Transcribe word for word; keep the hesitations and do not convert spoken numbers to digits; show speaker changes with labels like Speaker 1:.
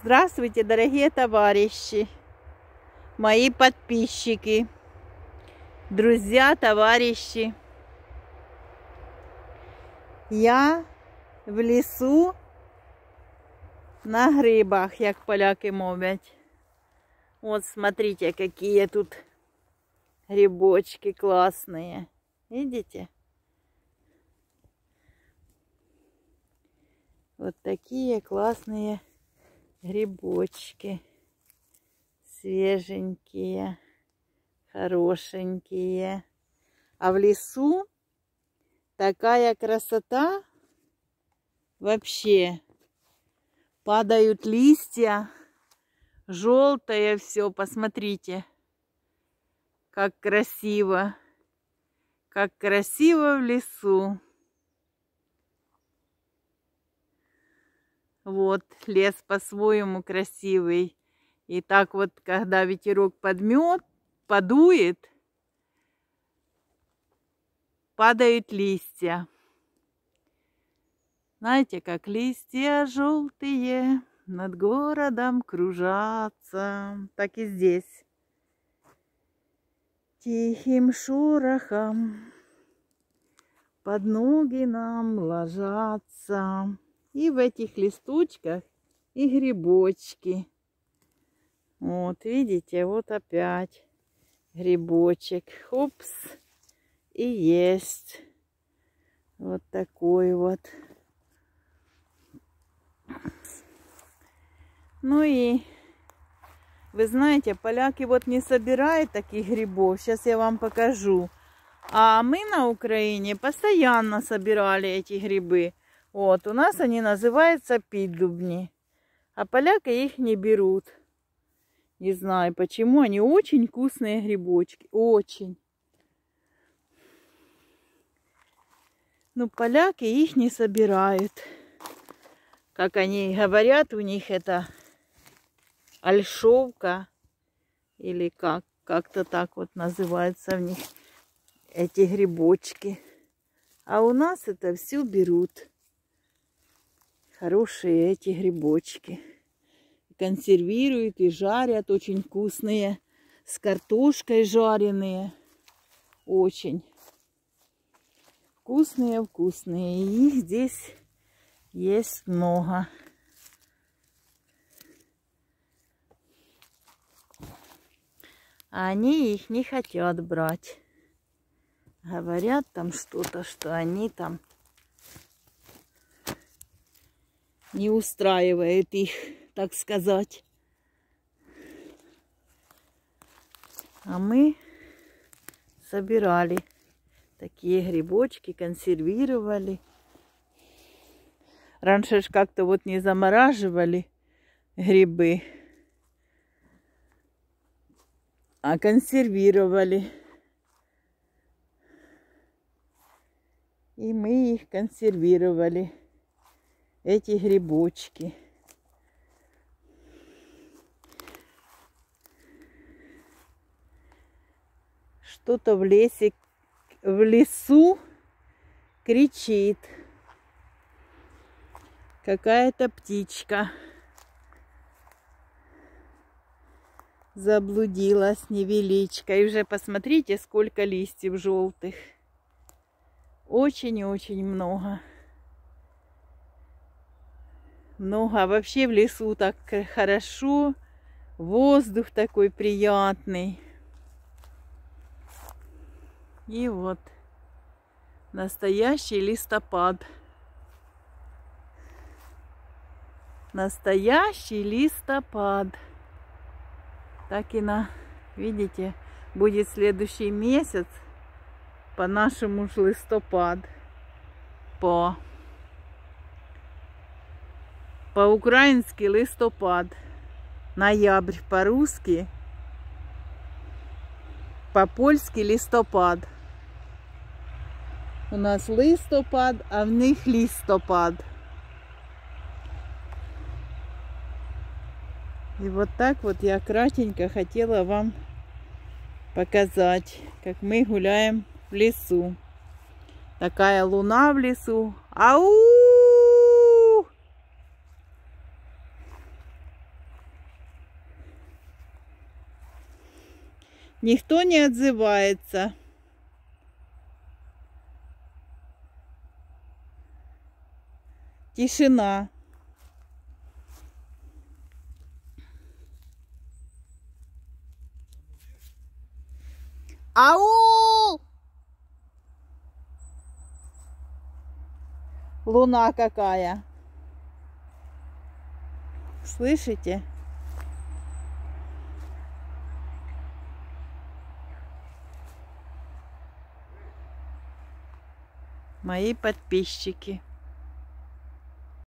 Speaker 1: Здравствуйте, дорогие товарищи, мои подписчики, друзья, товарищи. Я в лісу на грибах, як поляки мовлять. Вот смотрите, какие тут грибочки классные. Видите? Вот такие классные грибочки. Свеженькие, хорошенькие. А в лесу такая красота. Вообще падают листья, желтое все. Посмотрите, как красиво. Как красиво в лесу. Вот, лес по-своему красивый. И так вот, когда ветерок подмет, подует, падают листья. Знаете, как листья желтые над городом кружатся. Так и здесь. Тихим шорохом под ноги нам ложатся. И в этих листочках и грибочки. Вот, видите, вот опять грибочек. Хопс. И есть. Вот такой вот. Ну и, вы знаете, поляки вот не собирают таких грибов. Сейчас я вам покажу. А мы на Украине постоянно собирали эти грибы. Вот, у нас они называются піддубні. А поляки их не берут. Не знаю почему. Они очень вкусные грибочки. Очень. Но поляки их не собирают. Как они говорят, у них это ольшовка. Или как. Как-то так вот называются в них эти грибочки. А у нас это все берут. Хорошие эти грибочки. Консервируют и жарят. Очень вкусные. С картошкой жареные. Очень. Вкусные, вкусные. И их здесь есть много. А они их не хотят брать. Говорят там что-то, что они там не устраивает их, так сказать. А мы собирали такие грибочки, консервировали. Раньше ж как-то вот не замораживали грибы, а консервировали. И мы их консервировали. Эти грибочки. Что-то в лесе, в лесу кричит. Какая-то птичка. Заблудилась невеличко. И уже посмотрите, сколько листьев желтых. Очень-очень много. Много. А вообще в лесу так хорошо. Воздух такой приятный. И вот настоящий листопад. Настоящий листопад. Так и на, видите, будет следующий месяц. По-нашему ж листопад. По По-украински листопад. Ноябрь по-русски. По-польски листопад. У нас листопад, а в них листопад. И вот так вот я кратенько хотела вам показать, как мы гуляем в лесу. Такая луна в лесу. Ау! Никто не отзывается. Тишина. Ау! Луна какая. Слышите? Мои подписчики.